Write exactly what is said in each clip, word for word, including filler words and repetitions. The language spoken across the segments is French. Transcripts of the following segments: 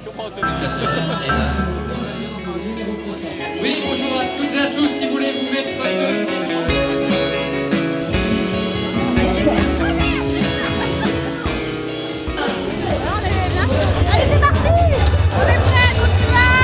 Oui, bonjour à toutes et à tous, si vous voulez vous mettre deux pieds. Allez, c'est parti! On est prêts, on y va!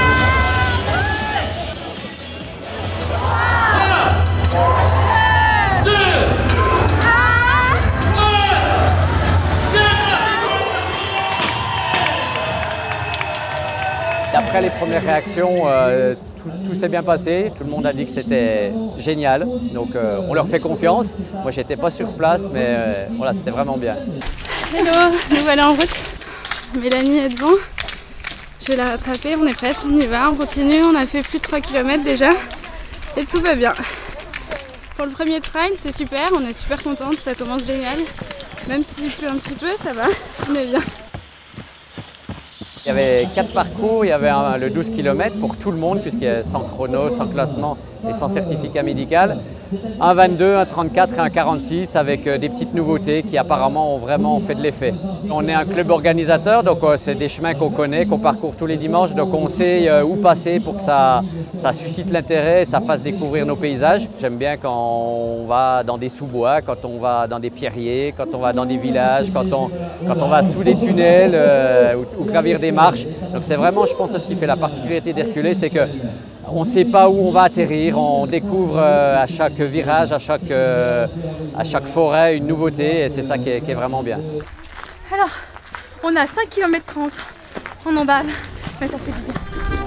Après les premières réactions, euh, tout, tout s'est bien passé. Tout le monde a dit que c'était génial. Donc euh, on leur fait confiance. Moi, j'étais pas sur place, mais euh, voilà, c'était vraiment bien. Hello, nous voilà en route. Mélanie est devant. Je vais la rattraper, on est prête, on y va, on continue. On a fait plus de trois kilomètres déjà et tout va bien. Pour le premier trail, c'est super, on est super contente, ça commence génial. Même s'il pleut un petit peu, ça va, on est bien. Il y avait quatre parcours, il y avait un, le douze kilomètres pour tout le monde, puisqu'il y a sans chrono, sans classement et sans certificat médical. Un vingt-deux, un trente-quatre et un quarante-six avec des petites nouveautés qui apparemment ont vraiment fait de l'effet. On est un club organisateur, donc c'est des chemins qu'on connaît, qu'on parcourt tous les dimanches, donc on sait où passer pour que ça, ça suscite l'intérêt et ça fasse découvrir nos paysages. J'aime bien quand on va dans des sous-bois, quand on va dans des pierriers, quand on va dans des villages, quand on, quand on va sous des tunnels euh, ou, ou gravir des marches. Donc c'est vraiment, je pense, ce qui fait la particularité d'Herculés, c'est que on ne sait pas où on va atterrir, on découvre à chaque virage, à chaque, à chaque forêt une nouveauté et c'est ça qui est, qui est vraiment bien. Alors, on a cinq kilomètres trente, on en bave, mais ça fait du bien.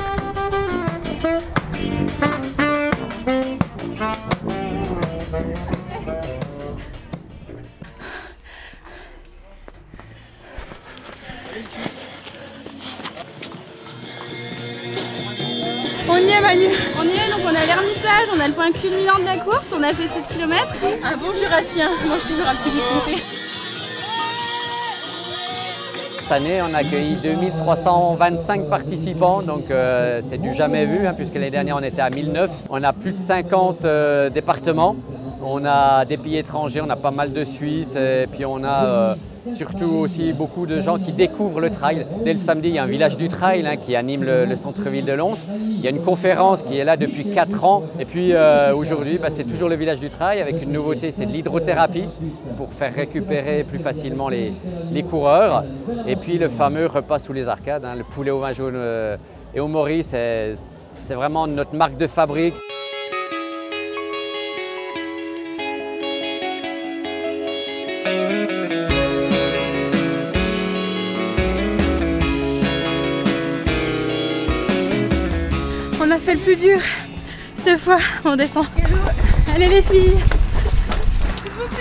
On y est Manu, on y est, donc on est à l'Ermitage, on a le point culminant de la course, on a fait sept kilomètres. Un bon jurassien, moi je suis toujours un petit peu foncé. Cette année, on a accueilli deux mille trois cent vingt-cinq participants, donc euh, c'est du jamais vu, hein, puisque l'année dernière on était à mille neuf. On a plus de cinquante euh, départements, on a des pays étrangers, on a pas mal de Suisses, et puis on a euh, surtout aussi beaucoup de gens qui découvrent le trail. Dès le samedi, il y a un village du trail hein, qui anime le, le centre-ville de Lons. Il y a une conférence qui est là depuis quatre ans. Et puis euh, aujourd'hui, bah, c'est toujours le village du trail avec une nouveauté, c'est de l'hydrothérapie pour faire récupérer plus facilement les, les coureurs. Et puis le fameux repas sous les arcades, hein, le poulet au vin jaune euh, et au Maurice, c'est vraiment notre marque de fabrique. On a fait le plus dur, cette fois on descend. Allez les filles, s'il vous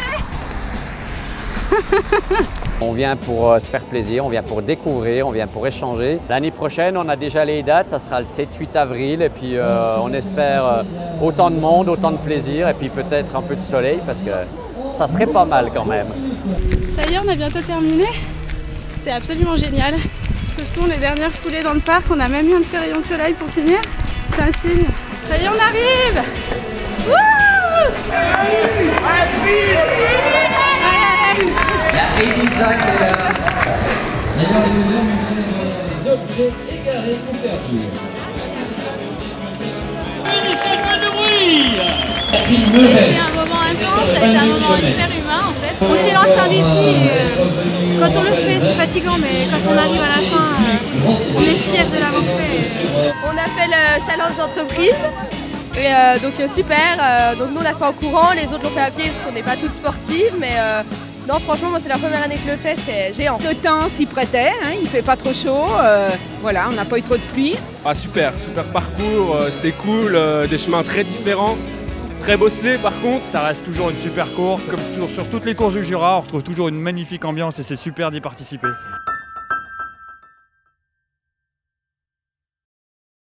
plaît. On vient pour se faire plaisir, on vient pour découvrir, on vient pour échanger. L'année prochaine, on a déjà les dates, ça sera le sept huit avril et puis euh, on espère euh, autant de monde, autant de plaisir et puis peut-être un peu de soleil parce que ça serait pas mal quand même. Ça y est, on a bientôt terminé. C'était absolument génial. Ce sont les dernières foulées dans le parc, on a même eu un petit rayon de soleil pour finir. C'est un signe. Ça y est, on arrive. Wouh! Il y a Elisa qui est là. D'ailleurs, les objets égarés ou perdus. de bruit. Ça a été un moment intense, ça a été un moment hyper humain en fait. On s'est lancé un défi et euh, quand on le fait c'est fatigant mais quand on arrive à la fin, euh, on est fiers de l'avoir fait. On a fait le challenge d'entreprise. Et euh, donc euh, super, euh, donc nous on a fait en courant, les autres l'ont fait à pied parce qu'on n'est pas toutes sportives mais euh, non franchement moi c'est la première année que je le fais, c'est géant. Le temps s'y prêtait, hein, il fait pas trop chaud, euh, voilà, on n'a pas eu trop de pluie. Ah super, super parcours, euh, c'était cool, euh, des chemins très différents, très bosselés par contre, ça reste toujours une super course. Comme sur toutes les courses du Jura, on retrouve toujours une magnifique ambiance et c'est super d'y participer.